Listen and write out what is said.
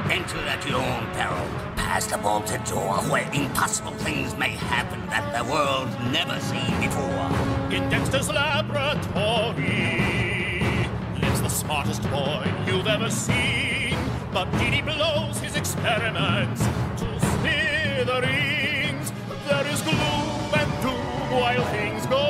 Enter at your own peril. Past the bolted door where impossible things may happen that the world's never seen before. In Dexter's laboratory lives the smartest boy you've ever seen. But Dee blows his experiments to smithereens. There is gloom and doom while things go